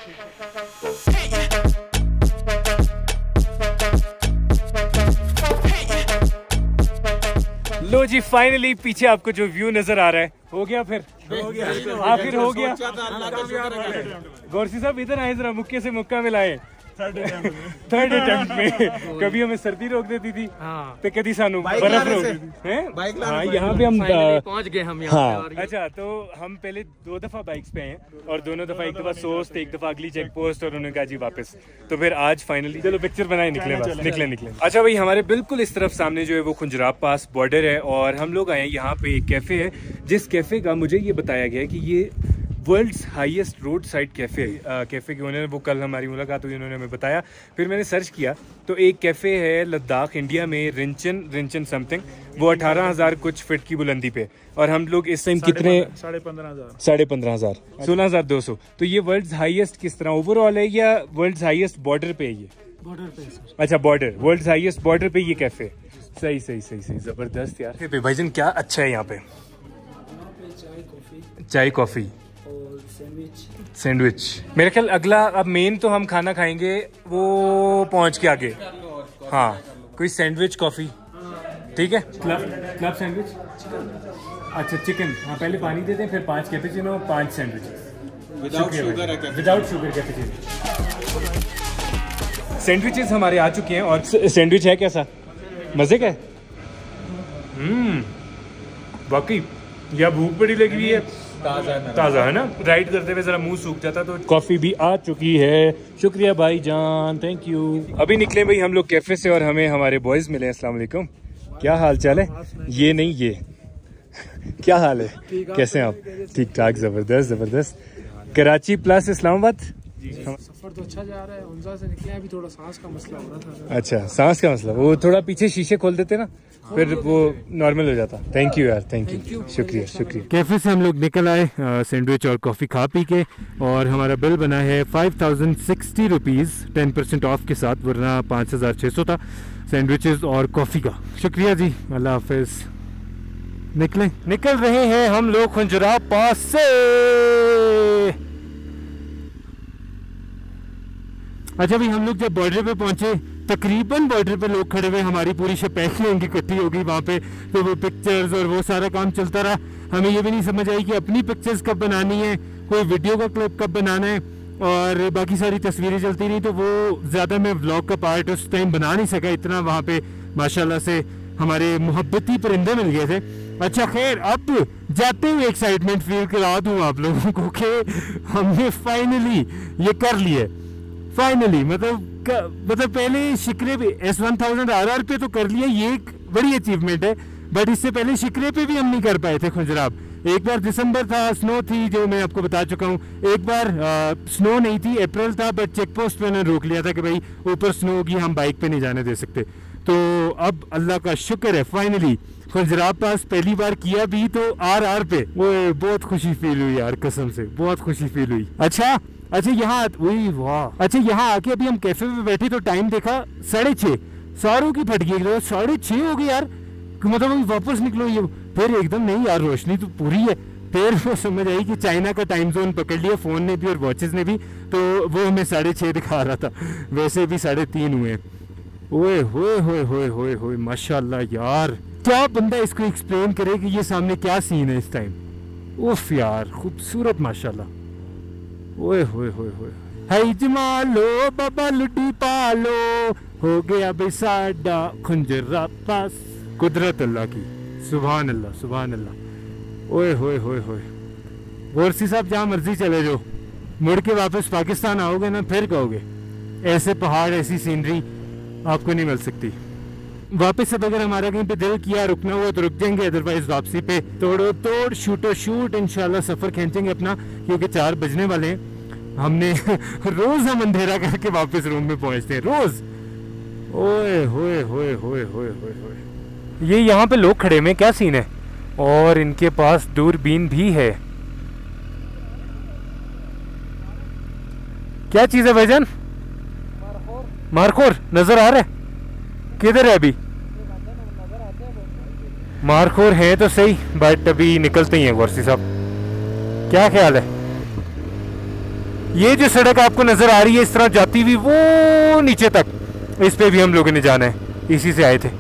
लो जी फाइनली पीछे आपको जो व्यू नजर आ रहा है हो गया, फिर हो गया, आखिर हो गया। गौरसी साहब इधर आए जरा, मुक्के से मुक्का मिलाए। थर्ड अटेम्प्ट में कभी हमें सर्दी रोक देती थी तो कभी सानू बर्फ रोक देती है। हाँ यहाँ पे हम पहुंच गए हम यहाँ हाँ पे। अच्छा तो हम पहले दो दफा बाइक्स पे हैं और दोनों दफा, एक दफा सोस्ट, एक दफा अगली चेक पोस्ट, और उन्होंने कहा जी वापस। तो फिर आज फाइनली चलो पिक्चर बनाए, निकले बस, निकले निकले। अच्छा भाई हमारे बिल्कुल इस तरफ सामने जो है वो खुंजराब पास बॉर्डर है और हम लोग आए यहाँ पे एक कैफे है, जिस कैफे का मुझे ये बताया गया है कि ये world's highest roadside cafe है। कैफ़े के ओनर वो कल हमारी मुलाकात हुई, उन्होंने हमें बताया। फिर मैंने सर्च किया तो एक कैफ़े है लद्दाख इंडिया में, रिंचन रिंचन समथिंग, वो अठारह हज़ार कुछ फिट की बुलंदी पे, और हम लोग इस टाइम कितने, साढ़े पंद्रह हजार साढ़े पंद्रह हज़ार सोलह हज़ार दो सौ। तो ये वर्ल्ड्स हाईएस्ट किस तरह ओवरऑल है या वर्ल्ड्स हाईएस्ट बॉर्डर पे है ये? बॉर्डर पे। अच्छा बॉर्डर, वर्ल्ड्स हाईएस्ट बॉर्डर पे ये कैफ़े। सही सही सही सही ज़बरदस्त यार। भाईजान क्या अच्छा है यहाँ पे? चाय कॉफ़ी सैंडविच। मेरे ख्याल अगला अब मेन तो हम खाना खाएंगे वो पहुंच के आगे। हाँ कोई सैंडविच कॉफी ठीक है। क्लब क्लब सैंडविच, अच्छा चिकन। हाँ पहले पानी देते हैं, फिर पांच कैपेचिनो, पांच sandwich without sugar, without sugar cappuccino. Sandwiches हमारे आ चुके हैं और सैंडविच है कैसा, मजे का है? हम्म वाकई यह भूख बड़ी लगी हुई है, ताज़ा है ना, राइड करते हुए जरा मुंह सूख जाता। तो कॉफी भी आ चुकी है, शुक्रिया भाई जान, थैंक यू। अभी निकले भाई हम लोग कैफे से और हमें हमारे बॉयज मिले। अस्सलाम वालेकुम, क्या हाल चाल है? ये नहीं ये क्या हाल है, कैसे हैं आप? ठीक ठाक, जबरदस्त जबरदस्त। कराची प्लस इस्लामाबाद सफर तो अच्छा जा रहा है, उनसा से निकले अभी थोड़ा सांस का मसला हो रहा था। अच्छा सांस का मसला, वो थोड़ा पीछे शीशे खोल देते ना, फिर वो नॉर्मल हो जाता। थैंक यू यार, थैंक यू, शुक्रिया शुक्रिया। कैफे से हम लोग निकल आए सैंडविच और कॉफ़ी खा पी के, और हमारा बिल बना है five thousand sixty rupees ten percent off के साथ, वरना पाँच हज़ार छः सौ था सैंडविचेस और कॉफ़ी का। शुक्रिया जी, अल्लाह हाफिज़। निकले निकल रहे हैं हम लोग खुंजराब पास से। अच्छा भाई हम लोग जब बॉर्डर पे पहुंचे, तकरीबन बॉर्डर पे लोग खड़े हुए, हमारी पूरी स्पेशल इनकी इकट्ठी हो गई वहाँ पे, तो वो पिक्चर्स और वो सारा काम चलता रहा। हमें ये भी नहीं समझ आई कि अपनी पिक्चर्स कब बनानी है, कोई वीडियो का क्लिप कब बनाना है, और बाकी सारी तस्वीरें चलती रही। तो वो ज़्यादा मैं व्लॉग का पार्ट उस टाइम बना नहीं सका, इतना वहाँ पे माशाल्लाह से हमारे मोहब्बती परिंदे मिल गए थे। अच्छा खैर, अब जाते हुए एक्साइटमेंट फील करा दूँ आप लोगों को कि हमने फाइनली ये कर लिया, फाइनली मतलब मतलब पहले शिकरे पे S one thousand R R पे तो कर लिया, ये एक बड़ी अचीवमेंट है, बट इससे पहले शिकरे पे भी हम नहीं कर पाए थे खुंजराब। एक बार दिसंबर था, स्नो थी जो मैं आपको बता चुका हूँ, एक बार आ, स्नो नहीं थी, अप्रैल था, बट चेक पोस्ट पे उन्होंने रोक लिया था कि भाई ऊपर स्नो होगी, हम बाइक पे नहीं जाने दे सकते। तो अब अल्लाह का शुक्र है फाइनली खुंजराब पास पहली बार किया भी, तो आर आर पे वो बहुत खुशी फील हुई यार, कसम से बहुत खुशी फील हुई। अच्छा अच्छा यहाँ वही वाह अच्छा यहाँ आके अभी हम कैफे पे बैठे तो टाइम देखा साढ़े छः, सारों की फट गई, साढ़े छः हो गए यार, मतलब अभी वापस निकलो। ये फिर एकदम नहीं यार, रोशनी तो पूरी है। फिर वो समझ आई कि चाइना का टाइम जोन पकड़ लिया फ़ोन ने भी और वॉचेस ने भी, तो वो हमें साढ़े छः दिखा रहा था, वैसे भी साढ़े तीन हुए। ओए होए होए होए होए होए माशाल्लाह यार, क्या बंदा इसको एक्सप्लेन करे कि ये सामने क्या सीन है इस टाइम। उफ यार खूबसूरत माशाल्लाह। ओए होए होए होए, है जमालो बाबा लुटी पालो, हो गया बे साडा खुंजराब पास। कुदरत अल्लाह की, सुभान अल्लाह सुभान अल्लाह। ओए होए होए होए, गोरसी साहब जहाँ मर्जी चले जाओ, मुड़ के वापस पाकिस्तान आओगे ना फिर कहोगे ऐसे पहाड़ ऐसी सीनरी आपको नहीं मिल सकती। वापस अब अगर हमारा कहीं पे दिल किया रुकना हुआ तो रुक जाएंगे, अदरवाइज वापसी पे तोड़ो तोड़ शूटो शूट इंशाल्लाह सफर खींचेंगे अपना, क्योंकि चार बजने वाले हैं। हमने रोज हम अंधेरा करके वापस रूम में पहुंचते हैं रोज। ओए होए होए होए होए होए, ये यहाँ पे लोग खड़े में क्या सीन है, और इनके पास दूरबीन भी है। क्या चीज है भाईजान? मारखोर नजर आ रहा है, किधर है अभी? मारखोर है तो सही, बट अभी निकलते ही हैं। गोरसी साहब क्या ख्याल है? ये जो सड़क आपको नजर आ रही है इस तरह जाती हुई वो नीचे तक, इस पे भी हम लोगों ने जाना है, इसी से आए थे।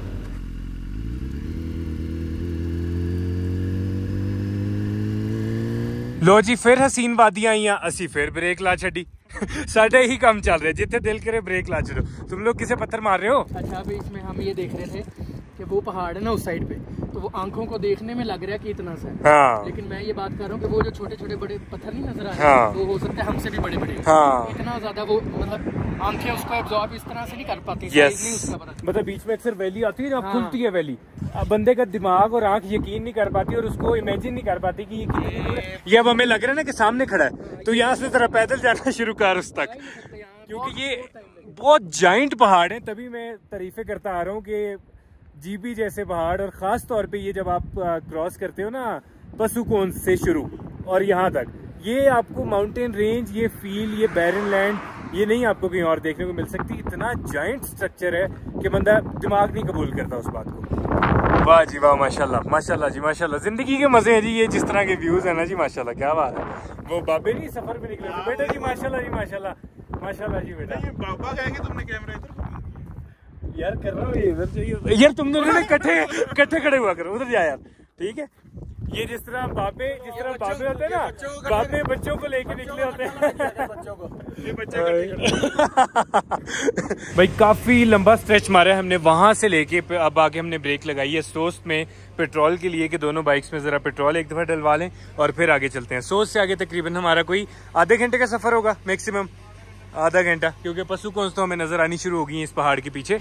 लो जी फिर हसीन वादियां आईयां, असी फिर ब्रेक ला छड़ी। साढ़े ही काम चल रहे, जिथे दिल करे ब्रेक ला छो। तुम लोग किसे पत्थर मार रहे हो? अच्छा अभी इसमें हम ये देख रहे थे कि वो पहाड़ है ना उस साइड पे, तो वो आंखों को देखने में लग रहा है कि इतना सा है, हाँ। लेकिन मैं ये बात कर रहा हूँ कि वो जो छोटे छोटे बड़े पत्थर नहीं नजर आ रहे, हाँ। वो हो सकता है हमसे भी बड़े बड़े, हाँ। इतना ज्यादा वो मतलब आंखें उसको एब्जॉर्ब इस तरह से नहीं कर पाती। यस। नहीं उसका पता। मतलब बीच में अक्सर वैली आती है जहाँ हाँ। खुलती है वैली, अब बंदे का दिमाग और आंख यकीन नहीं कर पाती और उसको इमेजिन नहीं कर पाती कि ये कितनी दूर है। ये अब हमें लग रहा है ना कि सामने खड़ा है, तो यहाँ से जरा पैदल जाना शुरू कर उस तक, क्योंकि ये बहुत जाइंट पहाड़ है। तभी मैं तारीफें करता आ रहा हूँ कि जीबी जैसे पहाड़, और ख़ास तौर पे ये जब आप क्रॉस करते हो ना पसुकोन से शुरू और यहाँ तक, ये आपको माउंटेन रेंज, ये फील, ये बैरन लैंड, ये नहीं आपको कहीं और देखने को मिल सकती। इतना जाइंट स्ट्रक्चर है कि बंदा दिमाग नहीं कबूल करता उस बात को। वाह जी वाह, माशाल्लाह माशाल्लाह जी माशाल्लाह, जिंदगी के मजे हैं जी ये जिस तरह के व्यूज है ना जी, माशाल्लाह क्या बात है। वो बाबे नहीं सफर पे निकले थे बेटा जी, माशाल्लाह जी माशाल्लाह माशाल्लाह जी बेटा। ये बाबा कहेंगे तुमने कैमरा इधर यार कर रहा हूँ ये इधर चाहिए यार, तुम दोनों इकट्ठे इकट्ठे खड़े हुआ करो, उधर जा यार, ठीक है। ये जिस तरह बाबे जिस तरह बाबे होते हैं ना, बाबे बच्चों को लेके निकले होते हैं बच्चों को, ये बच्चे भाई काफी लंबा स्ट्रेच मारा है हमने वहां से लेके, अब आगे हमने ब्रेक लगाई है सोस्ट में पेट्रोल के लिए कि दोनों बाइक्स में जरा पेट्रोल एक दफा डलवा लें और फिर आगे चलते हैं। सोस्ट से आगे तकरीबन हमारा कोई आधे घंटे का सफर होगा मैक्सिमम, आधा घंटा, क्योंकि पशुकोंस तो हमें नजर आनी शुरू हो गई है इस पहाड़ के पीछे।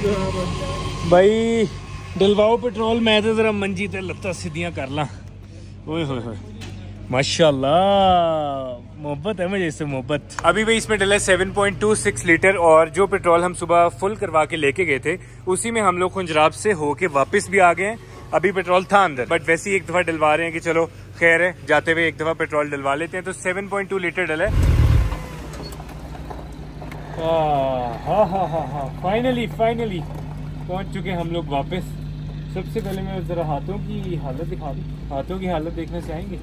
भाई डलवाओ पेट्रोल, मैं तो जरा मंजी ते लत्ता सीधियां कर ला। ओए होए होए माशाल्लाह, मोहब्बत है मुझे इससे, मोहब्बत। अभी भाई इसमें डला seven point two six litre, और जो पेट्रोल हम सुबह फुल करवा के लेके गए थे उसी में हम लोग खुंजराब से होके वापस भी आ गए हैं। अभी पेट्रोल था अंदर, बट वैसे ही एक दफा डलवा रहे हैं कि चलो खैर है, जाते हुए एक दफा पेट्रोल डलवा लेते हैं। तो सेवन पॉइंट टू लीटर डला है। हाँ हाँ हाँ हाँ फाइनली फाइनली पहुंच चुके हम लोग वापस। सबसे पहले मैं जरा हाथों की हालत दिखा दूं, हाथों की हालत देखना चाहेंगे?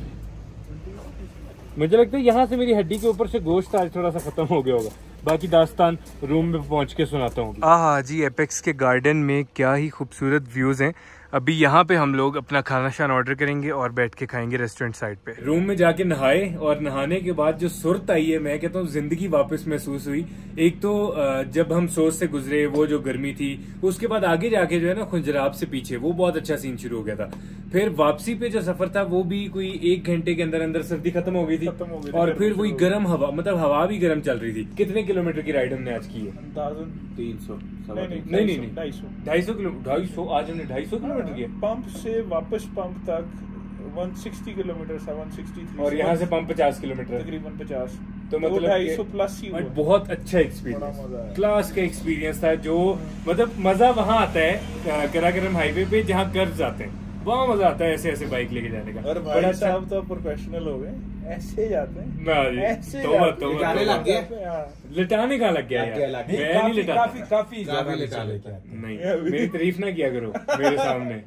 मुझे लगता है यहाँ से मेरी हड्डी के ऊपर से गोश्त आज थोड़ा सा खत्म हो गया होगा, बाकी दास्तान रूम में पहुंच के सुनाता हूँ। हाँ जी, एपेक्स के गार्डन में क्या ही खूबसूरत व्यूज हैं। अभी यहाँ पे हम लोग अपना खाना शान ऑर्डर करेंगे और बैठ के खाएंगे रेस्टोरेंट साइड पे। रूम में जाके नहाए, और नहाने के बाद जो सुरत आई है, मैं कहता हूँ जिंदगी वापस महसूस हुई। एक तो जब हम सोच से गुजरे वो जो गर्मी थी, उसके बाद आगे जाके जो है ना खुंजराब से पीछे वो बहुत अच्छा सीन शुरू हो गया था। फिर वापसी पे जो सफर था वो भी कोई एक घंटे के अंदर अंदर सर्दी खत्म हो गई थी, खत्म हो गई थी और फिर वही गर्म हवा, मतलब हवा भी गर्म चल रही थी। कितने किलोमीटर की राइड हमने आज की है? तीन सौ नहीं नहीं नहीं ढाई सौ ढाई सौ किलोमीटर ढाई सौ आज हमने ढाई सौ किलोमीटर किया। पंप से वापस पंप तक एक सौ साठ किलोमीटर, एक सौ तिरसठ, और यहाँ से पंप पचास किलोमीटर, तकरीबन पचास, तो मतलब ढाई सौ प्लस ही। बहुत अच्छा एक्सपीरियंस, क्लास का एक्सपीरियंस था। जो मतलब मजा वहाँ आता है कराकरम हाईवे पे जहाँ कर्व्स आते हैं, वहाँ मजा आता है ऐसे ऐसे बाइक लेके जाने का। और भाई साहब तो प्रोफेशनल हो गए, ऐसे जाते हैं, ऐसे लिटाने लग गए, लिटाने का लग गया यार, मैं नहीं लिटा, काफी काफी ज्यादा लिटा लेते हैं। नहीं मेरी तारीफ ना किया करो मेरे सामने।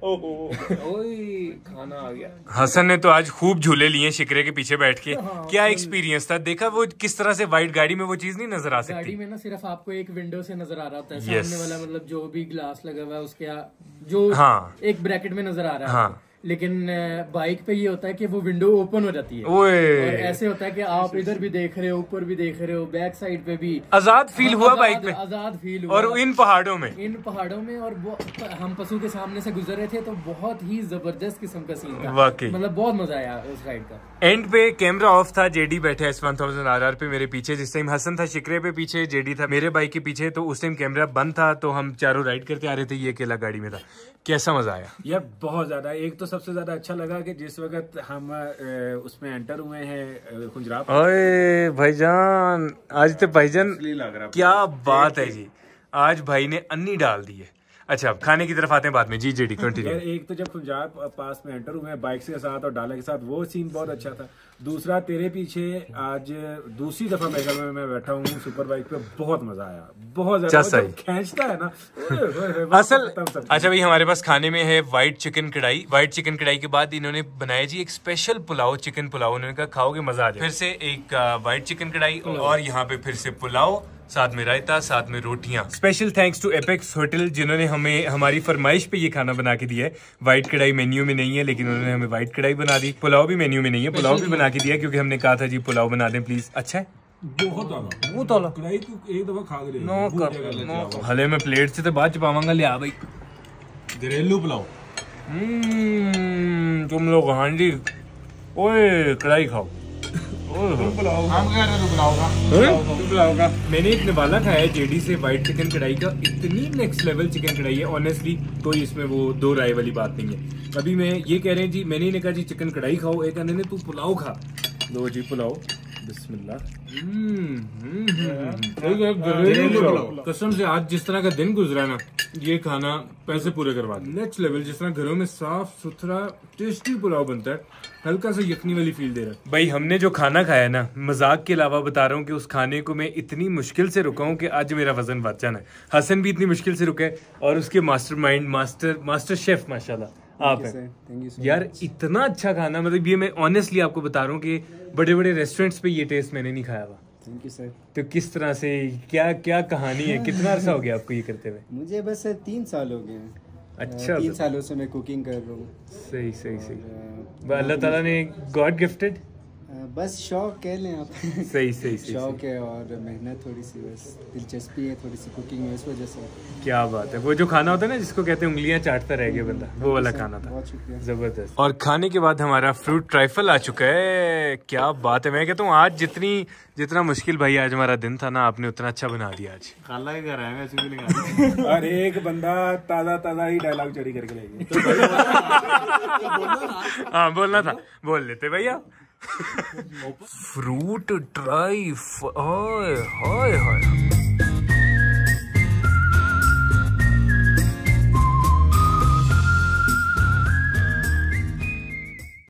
ओए खाना आ गया। हसन ने तो आज खूब झूले लिए शिकरे के पीछे बैठ के। क्या एक्सपीरियंस था, देखा वो किस तरह से वाइट गाड़ी में वो चीज नहीं नजर आ सकती। गाड़ी में ना सिर्फ आपको एक विंडो से नजर आ रहा होता है, सामने वाला मतलब जो भी ग्लास लगा हुआ है उसके जो हाँ। एक ब्रैकेट में नजर आ रहा है। हाँ। लेकिन बाइक पे ये होता है कि वो विंडो ओपन हो जाती है, ओए। और ऐसे होता है कि आप इधर भी देख रहे हो, ऊपर भी देख रहे हो, बैक साइड पे भी आजाद फील हुआ बाइक पे, आजाद फील हुआ। और इन पहाड़ों में इन पहाड़ों में और हम पशु के सामने से गुजर रहे थे तो बहुत ही जबरदस्त किस्म का सीन था, वाकई मतलब बहुत मजा आया उस राइड का। एंड पे कैमरा ऑफ था, जेडी बैठे S one thousand R R पे मेरे पीछे। जिस टाइम हसन था शिकरे पे पीछे, जेडी था मेरे बाइक के पीछे, तो उस टाइम कैमरा बंद था, तो हम चारों राइड करते आ रहे थे, ये अकेला गाड़ी में था। कैसा मजा आया यार, बहुत ज्यादा। एक तो सबसे ज्यादा अच्छा लगा कि जिस वक्त हम उसमें एंटर हुए हैं खुंजराब, ओए भाईजान, आज तो भाईजान क्या बात है जी, आज भाई ने अन्नी डाल दी है। अच्छा खाने की तरफ आते हैं बाद में। जी जी डी कंटिन्यू। एक तो जब पंजाब पास में एंटर हुए बाइक के साथ और डाला के साथ, वो सीन बहुत अच्छा था। दूसरा तेरे पीछे आज दूसरी दफा मेघल में मैं बैठा हूँ सुपर बाइक पे, बहुत मजा आया, बहुत ज्यादा खींचता है ना असल। अच्छा भाई हमारे पास खाने में है white chicken karahi. White chicken karahi के बाद इन्होंने बनाया जी एक स्पेशल पुलाव, चिकन पुलाव। उन्होंने कहा खाओगे मजा आ जाए। फिर से एक व्हाइट चिकन कढ़ाई और यहाँ पे फिर से पुलाव, साथ में रायता, साथ में रोटियां। Special thanks to Apex hotel जिन्होंने हमें हमारी फरमाइश पे ये खाना बना के दिया है। व्हाइट कढ़ाई मेन्यू में नहीं है लेकिन उन्होंने हमें व्हाइट कढ़ाई बना दी। पुलाव भी मेन्यू में नहीं है, पुलाव भी बना के दिया क्योंकि हमने कहा था जी पुलाव बना दें प्लीज। अच्छा है बहुत बहुत आला कढ़ाई तू एक दफा खा के देख। नो कर नो हले मैं प्लेट से तो बाद च पावांगा। लिया भाई घरेलू पुलाव। हम्म तुम लोग हाँ जी। ओए कढ़ाई खाओ। मैंने एक निवाला खाया है जेडी से व्हाइट चिकन कढ़ाई का, इतनी नेक्स्ट लेवल चिकन कढ़ाई है ऑनेस्टली, कोई इसमें वो दो राय वाली बात नहीं है। अभी मैं ये कह रहे हैं जी, मैंने इन्हें कहा जी चिकन कढ़ाई खाओ, एक कहने ने तू पुलाव खा। लो जी पुलाव, बिस्मिल्लाह। कसम से आज जिस तरह का दिन गुजरा ना, ये खाना पैसे पूरे करवा दे। नेक्स्ट लेवल, जिस तरह घरों में साफ सुथरा टेस्टी पुलाव बनता है, हल्का सा यखनी वाली फील दे रहा है। भाई हमने जो खाना खाया ना, मजाक के अलावा बता रहा हूँ कि उस खाने को मैं इतनी मुश्किल से रुका हूँ कि आज मेरा वजन बढ़ जाना है। हसन भी इतनी मुश्किल से रुका है और उसके मास्टरमाइंड, मास्टर मास्टर शेफ माशाल्लाह आप हैं यार। इतना अच्छा खाना, मतलब ये मैं ऑनेस्टली आपको बता रहा हूँ कि बड़े बड़े रेस्टोरेंट्स पे ये टेस्ट मैंने नहीं खाया हुआ। Thank you sir. तो किस तरह से, क्या क्या कहानी है, कितना अरसा हो गया आपको ये करते हुए? मुझे बस तीन साल हो गए हैं। अच्छा, तीन सालों से मैं कुकिंग कर रहा हूँ। सही सही सही। अल्लाह ताला ने गॉड गिफ्टेड, बस शौक कह लें आप। सही सही सही शौक है और मेहनत थोड़ी सी, बस दिलचस्पी है थोड़ी सी कुकिंग में, इस वजह से। क्या बात है। वो जो खाना होता है ना जिसको कहते हैं उंगलियां चाटता रह गया बंदा, वो वाला खाना था। बहुत शुक्रिया, जबरदस्त। और खाने के बाद हमारा फ्रूट ट्राइफल आ चुका है। क्या बात है। मैं कहता हूँ आज जितनी जितना मुश्किल भाई आज हमारा दिन था ना, आपने उतना अच्छा बना दिया आज। खाला के घर आए मैं ऐसे भी और एक बंदा ताजा ताजा ही डायलॉग चोरी करके ले गया। हाँ बोलना था, बोल लेते भैया। फ्रूट ड्राई, हाय हाय हाय।